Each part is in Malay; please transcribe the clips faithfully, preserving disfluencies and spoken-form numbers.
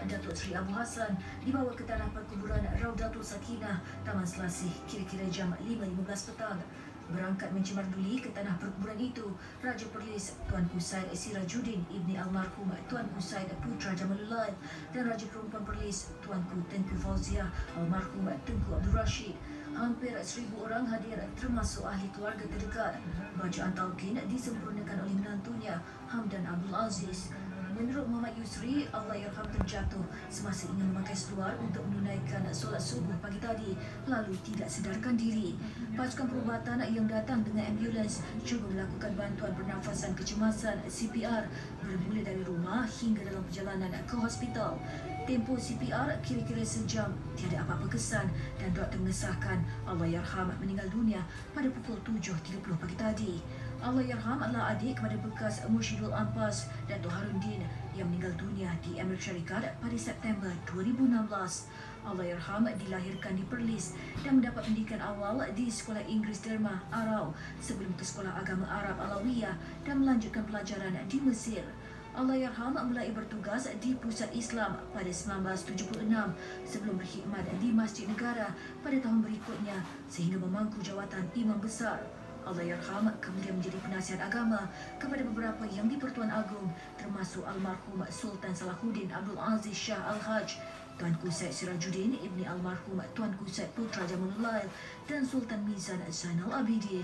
Datuk Seri Abu Hassan dibawa ke tanah perkuburan Raudatul Sakinah, Taman Selasih kira-kira jam lima lima belas petang. Berangkat mencemar duli ke tanah perkuburan itu, Raja Perlis Tuanku Said Sirajuddin ibni almarhum Tuanku Said Putra Jamalullah dan Raja Perempuan Perlis Tuanku Tengku Fauziah almarhum Tengku Abdul Rashid. Hampir seribu orang hadir termasuk ahli keluarga terdekat. Bacaan talqin disempurnakan oleh menantunya Hamdan Abdul Aziz. Menurut Muhammad Yusri, Allahyarham terjatuh semasa ingin memakai seluar untuk menunaikan solat subuh pagi tadi, lalu tidak sedarkan diri. Pasukan perubatan yang datang dengan ambulans cuba melakukan bantuan pernafasan kecemasan C P R bermula dari rumah hingga dalam perjalanan ke hospital. Tempoh C P R kira-kira sejam, tiada apa-apa kesan dan doktor mengesahkan Allahyarham meninggal dunia pada pukul tujuh tiga puluh pagi tadi. Allahyarham adalah adik kepada bekas Mursyidul Ampas Datuk Harudin yang meninggal dunia di Amerika Syarikat pada September dua ribu enam belas. Allahyarham dilahirkan di Perlis dan mendapat pendidikan awal di Sekolah Inggeris Dermah Arau sebelum ke Sekolah Agama Arab Alawiyah dan melanjutkan pelajaran di Mesir. Allahyarham mulai bertugas di Pusat Islam pada seribu sembilan ratus tujuh puluh enam sebelum berkhidmat di Masjid Negara pada tahun berikutnya sehingga memangku jawatan Imam Besar. Allahyarham kemudian menjadi penasihat agama kepada beberapa yang di-Pertuan Agong termasuk almarhum Sultan Salahuddin Abdul Aziz Shah Al-Haj, Tuanku Said Sirajuddin ibni almarhum Tuanku Said Putra Jamalullah dan Sultan Mizan Zainal Abidin.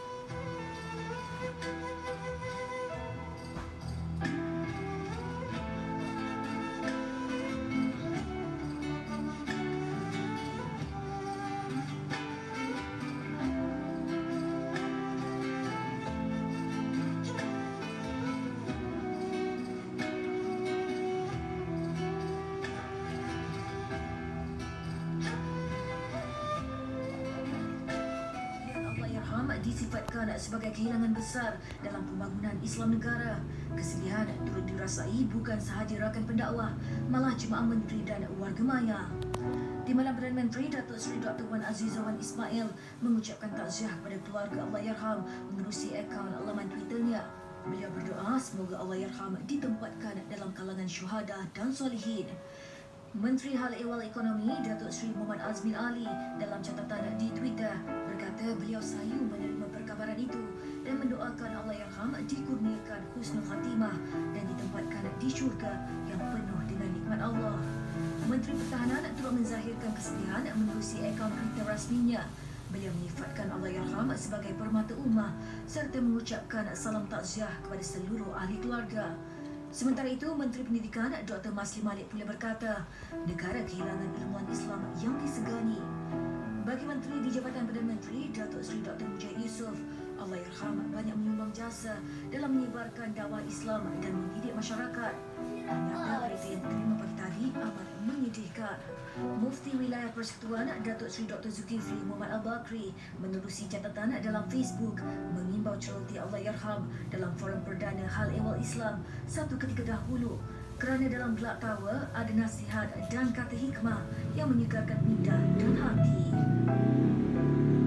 Disifatkan sebagai kehilangan besar dalam pembangunan Islam negara. Kesedihan turut dirasai bukan sahaja rakan pendakwah, malah jemaah menteri dan warga maya. Di malam Perdana Menteri, Datuk Seri Doktor Wan Azizawan Ismail mengucapkan takziah kepada keluarga Allahyarham menerusi akaun laman Twitternya. Beliau berdoa semoga Allahyarham ditempatkan dalam kalangan syuhada dan solehin. Menteri Hal Ehwal Ekonomi Datuk Seri Muhammad Azmin Ali dalam catatan di Twitter berkata beliau sayu menerima perkabaran itu dan mendoakan Allahyarham dikurniakan husnul khatimah dan ditempatkan di syurga yang penuh dengan nikmat Allah. Menteri Pertahanan turut menzahirkan kesedihan menerusi akaun Twitter rasminya. Beliau menyifatkan Allahyarham sebagai permata ummah serta mengucapkan salam takziah kepada seluruh ahli keluarga. Sementara itu, Menteri Pendidikan Doktor Masli Malik pula berkata, negara kehilangan ilmuwan Islam yang disegani. Bagi Menteri di Jabatan Perdana Menteri, Datuk Seri Doktor Mujahid Yusof, Allahyarham banyak menyumbang jasa dalam menyebarkan dakwah Islam dan mendidik masyarakat. Ternyata berita yang diterima pagi tadi amat menyedihkan. Mufti Wilayah Persekutuan Datuk Seri Doktor Zulkifli Muhammad Al-Bakri menerusi catatan dalam Facebook mengimbau celoti Allahyarham dalam forum perdana Hal Ehwal Islam satu ketika dahulu kerana dalam gelak tawa ada nasihat dan kata hikmah yang menyegarkan minda dan hati.